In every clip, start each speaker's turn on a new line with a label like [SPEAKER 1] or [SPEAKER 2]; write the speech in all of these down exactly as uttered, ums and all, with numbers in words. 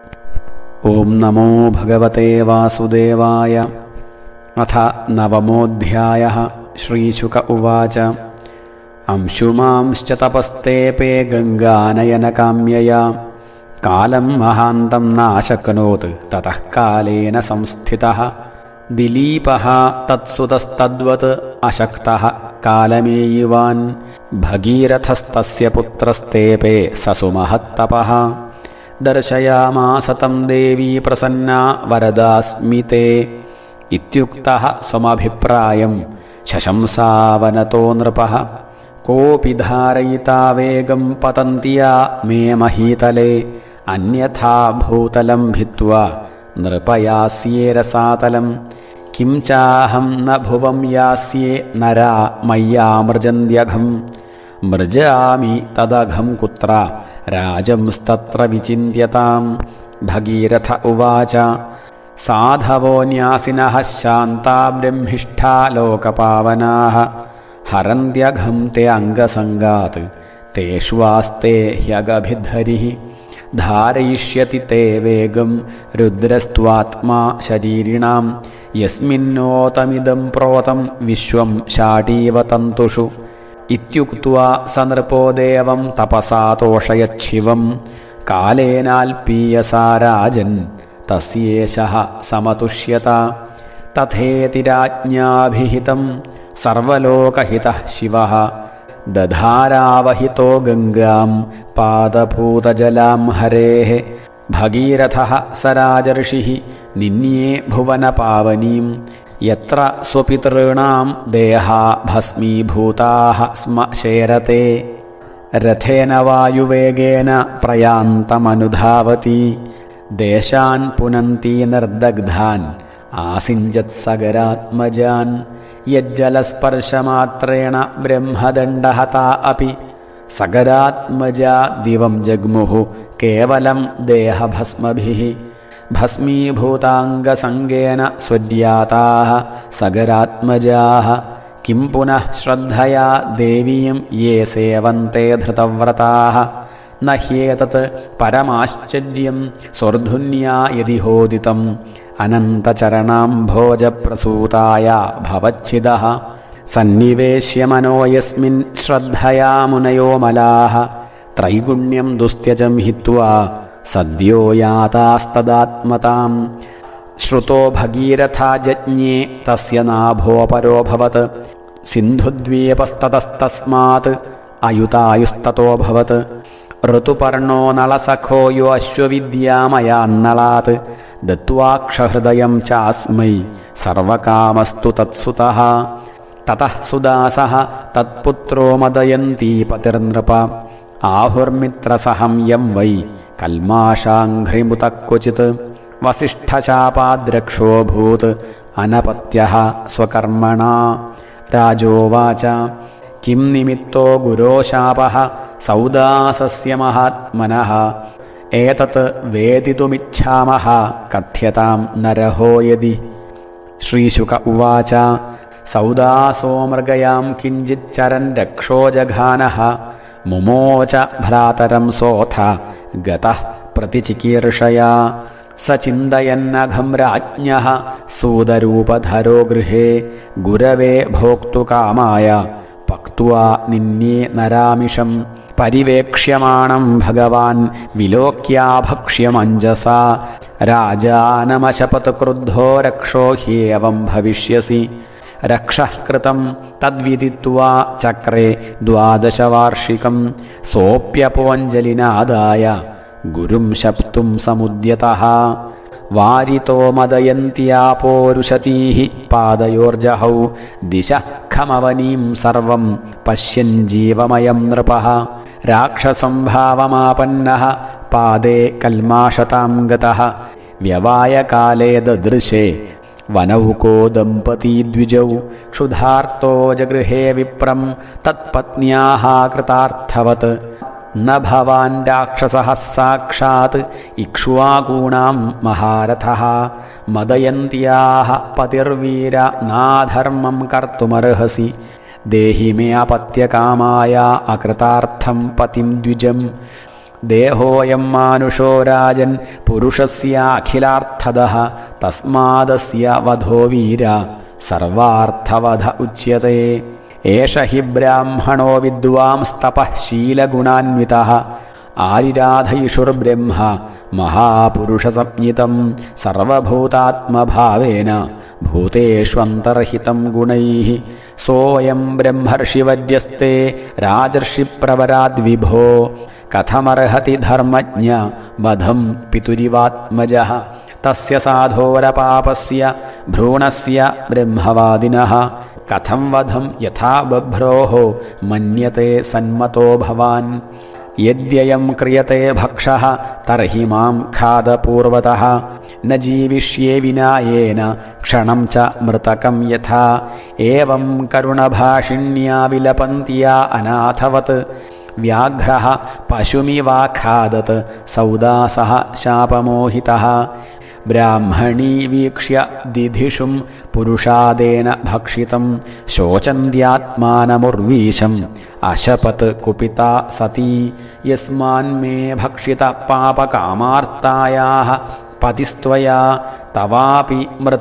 [SPEAKER 1] ओं नमो भगवते वासुदेवाय। अथ नवमोऽध्यायः। श्रीशुक उवाच अंशुमांश्च तपस्तेऽपे गङ्गानयनकाम्यया कालं महान्तं नाशक्नोत् ततः कालेन संस्थितः। दिलीपः तत्सुतस्तद्वत् अशक्तः कालमेयिवान् भगीरथस्तस्य पुत्रस्तेऽपे ससुमहत्तपः। दर्शयामास तं देवी प्रसन्ना वरदास्मि ते इत्युक्तः स्वमभिप्रायं शशंसावनतो नृपः। कोऽपि धारयिता वेगं पतन्ति या मे महीतले अन्यथा भूतलं भित्त्वा नृपयास्ये रसातलं। किं चाहं न भुवं यास्ये नरा मय्यामृजन्त्यघं मृजामि तदघं कुत्र राजंस्तत्र विचिन्त्यताम्। भगीरथ उवाच साधवो न्यासिनः शान्ता ब्रह्मिष्ठा लोकपावनाः हरन्त्यघं ते अङ्गसङ्गात् तेष्वास्ते ह्यगभिद्धरिः। धारयिष्यति ते वेगं रुद्रस्त्वात्मा शरीरिणां यस्मिन्नोतमिदं प्रोतं विश्वं शाटीव तन्तुषु। इत्युक्त्वा स नृपो देवं तपसा तोषयच्छिवं कालेनाल्पीयसा राजन् तस्येषः समतुष्यत। तथेति राज्ञाभिहितं सर्वलोकहितः शिवः दधारावहितो गङ्गां पादपूतजलां हरेः। भगीरथः स राजर्षिः निन्ये भुवनपावनीं यत्र स्वपितॄणां देहा भस्मीभूताः स्म शेरते। रथेन वायुवेगेन प्रयान्तमनुधावति देशान् पुनन्ती निर्दग्धान् आसिञ्जत्सगरात्मजान्। यज्जलस्पर्शमात्रेण ब्रह्मदण्डहता अपि सगरात्मजा दिवं जग्मुः केवलं देहभस्मभिः। भस्मीभूताङ्गसङ्गेन स्वर्याताः सगरात्मजाः किं पुनः श्रद्धया देवीं ये सेवन्ते धृतव्रताः। न ह्येतत् परमाश्चर्यं स्वर्धुन्या यदि होदितम् अनन्तचरणाम्भोजप्रसूताया भवच्छिदः। सन्निवेश्य मनो यस्मिन् श्रद्धया मुनयो मलाः त्रैगुण्यं दुस्त्यजं हित्वा सद्यो यातास्तदात्मताम्। श्रुतो भगीरथा जज्ञे तस्य नाभोपरोऽभवत् सिन्धुद्वीपस्ततस्तस्मात् अयुतायुस्ततोऽभवत्। ऋतुपर्णो नलसखो यो अश्वविद्यामयान्नलात् दत्त्वाक्षहृदयं चास्मै सर्वकामस्तु तत्सुतः। ततः सुदासः तत्पुत्रो मदयन्तीपतिर्नृप आहुर्मित्रसहं यं वै कल्माषाङ्घ्रिमुतः क्वचित्। वसिष्ठशापाद्रक्षोऽभूत् अनपत्यः स्वकर्मणा। राजोवाच किं निमित्तो गुरोशापः सौदासस्य महात्मनः एतत् वेदितुमिच्छामः कथ्यतां नरहो यदि। श्रीशुक उवाच सौदासो मृगयां किञ्चिच्चरन् रक्षो जघानः मुमोच भ्रातरं सोऽथ गतः प्रतिचिकीर्षया। स चिन्तयन्नघं राज्ञः सूदरूपधरो गृहे गुरवे भोक्तुकामाय पक्त्वा निन्ये नरामिषं। परिवेक्ष्यमाणं भगवान् विलोक्याभक्ष्यमञ्जसा राजानमशपत् क्रुद्धो रक्षो ह्येवं भविष्यसि। रक्षः कृतं तद्विदित्वा चक्रे द्वादशवार्षिकं सोऽप्यपोऽञ्जलिनादाय गुरुं शप्तुं समुद्यतः। वारितो मदयन्त्यापोरुषतीः पादयोर्जहौ दिशः खमवनीं सर्वं पश्यन् जीवमयं नृपः। राक्षसं भावमापन्नः पादे कल्माषतां गतः व्यवायकाले ददृशे वनौको दम्पती द्विजौ। क्षुधार्तो जगृहे विप्रं तत्पत्न्याः कृतार्थवत्। न भवान् राक्षसः साक्षात् इक्ष्वाकूणां महारथः मदयन्त्याः पतिर्वीर नाधर्मं कर्तुमर्हसि। देहि मे अपत्यकामाय अकृतार्थं पतिं द्विजम् ദേഹോയം മാനുഷോ രാജൻ പുരുഷസ്യാഖിലാർത്ഥദഃ തസ്മാദസ്യ വധോ വീര സർവാർത്ഥവധ ഉച്യത്തെ. ഏഷ ഹി ബ്രാഹ്മണോ വിദ്വാംസ്തപഃ ശീലഗുണാന്വിതഃ ആരിരാധയിഷുർബ്രഹ്മ മഹാപുരുഷസംജ്ഞിതം സർവഭൂതാത്മഭാവേന ഭൂതേഷ്വന്തർഹിതം ഗുണൈഃ. സോയം ബ്രഹ്മർഷിവര്യസ്തേ രാജർഷിപ്രവരാദ്വിഭോ കഥമർഹതി ധർമ്മജ്ഞ വധം പിതുരിവാത്മജഃ. തസ്യ സാധോരപാപസ്യ ഭ്രൂണസ്യ ബ്രഹ്മവാദിനഃ കഥം വധം യഥാ ബഭ്രോः മന്യത്തെ സന്മതോ ഭവാൻ. യദ്യയം ക്രിയത്തെ ഭക്ഷഃ തർഹി മാം ഖാദപൂർവതഃ ന ജീവിഷ്യെ വിനായേന ക്ഷണം ച മൃതകം യഥാ. ഏവം കരുണഭാഷിണ്യാ വിലപന്ത്യാ അനാഥവത് വ്യാഘ്രഃ പശുമിവാഖാദത് സൗദാസഃ ശാപമോഹിതഃ. ബ്രാഹ്മണീ വീക്ഷ്യ ദിധിഷും പുരുഷാദേന ഭക്ഷിതം ശോചന്ത്യാത്മാനമുർവീശം അശപത് കുപിതാ സതി. യസ്മാന്മേ ഭക്ഷിത പാപകാമാർത്തായാഃ പതിസ്ത്വയാ തവാപി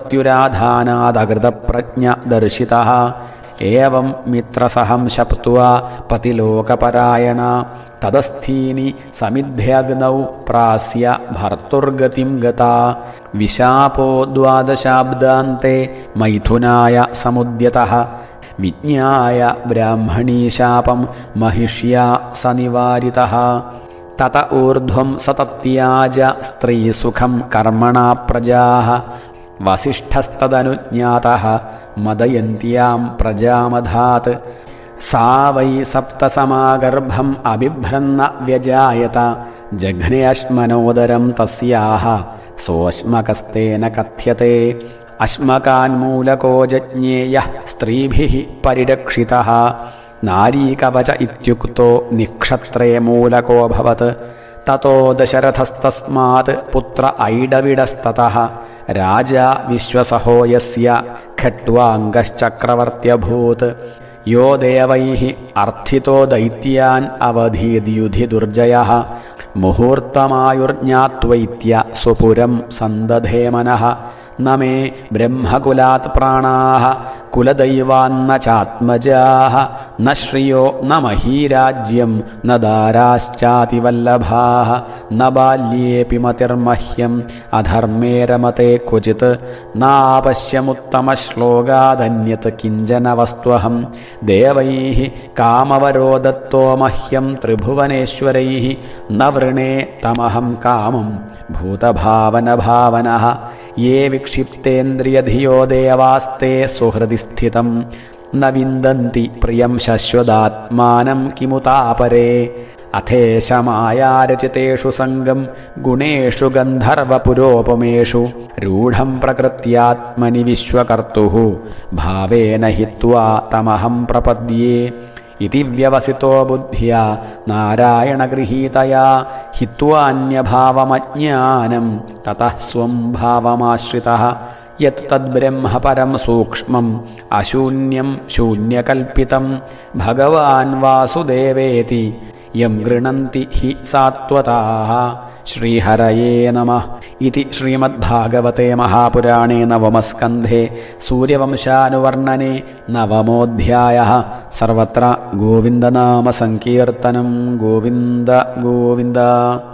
[SPEAKER 1] മൃത്യുരാധാനാദകൃതപ്രജ്ഞ ദർശിതഃ. ഏവം മിത്രസഹം ശപ്ത്വാ പതിലോകപരായണ തദസ്ഥീനി സമിധ്യഗ്നൗ പ്രാസ്യ ഭർത്തുർഗതിം ഗതാ. വിശാപോ ദ്വാദശാബ്ദാന്തെ മൈഥുനായ സമുദ്യതഃ വിജ്ഞായ ബ്രാഹ്മണീശാപം മഹിഷ്യാ സനിവാരിതഃ. തത ഊർധ്വം സതത്യാജ സ്ത്രീസുഖം കർമ്മണാ പ്രജാഃ വസിഷ്ഠസ്തദനുജ്ഞാതഃ മദയന്ത്യാം പ്രജാമധാത്. സാ വൈ സപ്തസമാഗർഭം അബിഭ്രന്ന വ്യജായത ജഘ്നെ അശ്മനോദരം തസ്യാഃ സോശ്മകസ്തേന കഥ്യത്തെ. അശ്മകാന്മൂലകോ ജജ്ഞേയഃ സ്ത്രീഭിഃ പരിരക്ഷിതഃ നാരീകവച ഇത്യുക്തോ നിക്ഷത്രേ മൂലകോഭവത്. തതോ ദശരഥസ്തസ്മാത് പുത്ര ഐഡവിഡസ്തതഃ രാജാ വിശ്വസഹോ യസ്യ ഖട്വാംഗശ്ചക്രവർത്യഭൂത്. യോ ദേവൈഃ അർത്ഥിതോ ദൈത്യാൻ അവധീദ്യുധി ദുർജയഃ മുഹൂർത്തമായുർജ്ഞാത്വൈത്യ സ്വപുരം സന്ദധേ മനഃ. ന മേ ബ്രഹ്മകുലാത് പ്രാണാഃ കുലദൈവാന്ന ചാത്മജാഃ ന ശ്രിയോ ന മഹീരാജ്യം ന ദാരാശ്ചാതിവല്ലഭാഃ ന ബാല്യേപി മതിർമഹ്യം അധർമ്മേ രമത്തെ ക്വചിത് നാപശ്യമുത്തമശ്ലോകാദന്യത് കിഞ്ചന വസ്ത്വഹം. ദേവൈഃ കാമവരോ ദത്തോ മഹ്യം ത്രിഭുവനേശ്വരൈഃ ന വൃണേ തമഹം കാമം ഭൂതഭാവനഭാവനഃ. യേ വിക്ഷിപ്തേന്ദ്രിയധിയോ ദേവാസ്തേ സുഹൃദി സ്ഥിതം ന വിന്ദന്തി പ്രിയം ശശ്വതാത്മാനം കിമുതാപരേ. അഥേശമായാരചിതേഷു സംഗം ഗുണേഷു ഗന്ധർവപുരോപമേഷു രൂഢം പ്രകൃത്യാത്മനി വിശ്വകർത്തുഃ ഭാവേന ഹിത്വാ തമഹം പ്രപദ്യേ. ഇതി വ്യവസിതോ ബുദ്ധ്യാ നാരായണഗൃഹീതയാ ഹിത്വാന്യഭാവമജ്ഞാനം തതഃ സ്വം ഭാവമാശ്രിതഃ. യത് തദ്ബ്രഹ്മ പരം സൂക്ഷ്മം അശൂന്യം ശൂന്യകൽപ്പിതം ഭഗവാൻ വാസുദേവേതി യം ഗൃണന്തി ഹി സാത്വതാഃ. ശ്രീഹരയേ നമഃ. ഇതി ശ്രീമദ്ഭാഗവതേ മഹാപുരാണേ നവമസ്കന്ധേ സൂര്യവംശാനുവർണ്ണനെ നവമോऽധ്യായഃ. സർവത്ര ഗോവിന്ദനാമസങ്കീർത്തനം. ഗോവിന്ദ ഗോവിന്ദ.